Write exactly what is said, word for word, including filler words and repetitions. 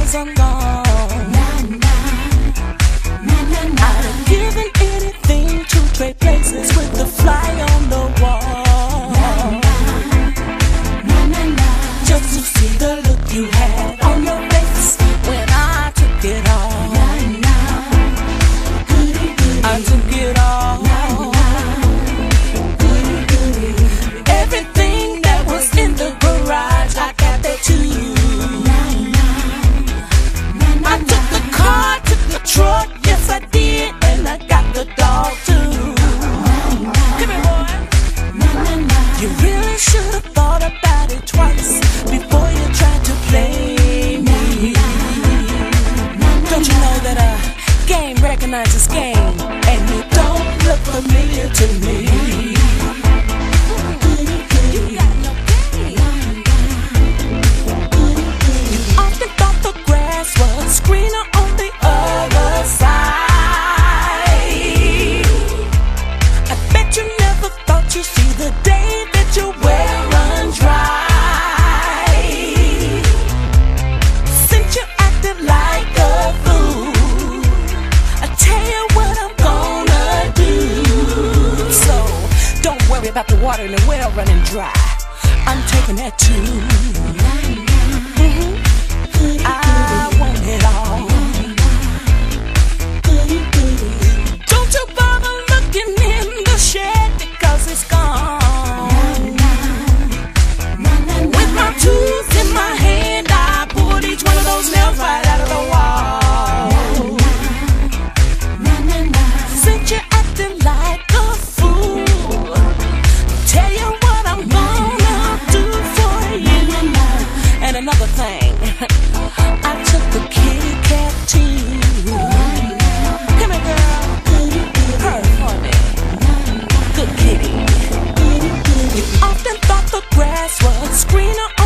'cause I'm gone. I'd have given anything to trade places with the fly on the wall, just to see the look you had on your face when I took it all. I took it all. Everything that was in the garage, I got that too. I took the car, took the truck, yes I did, and I got the dog too. Come here, boy. You really should have thought about it twice before you tried to play me. Don't you know that a game recognizes game, and you don't look familiar to me? Screener on the other side. I bet you never thought you'd see the day that your well runs dry. Since you acted like a fool, I tell you what I'm gonna do. So don't worry about the water in the well running dry. I'm taking that too. I want it all. Don't you bother looking in the shed because it's gone. With my tools in my hand, I pulled each one of those nails right out of the wall. Since you're acting like a fool, tell you what I'm gonna do for you. And another thing, I took the kitty cat too. Come here, girl. Purr for me. Good kitty. You often thought the grass was greener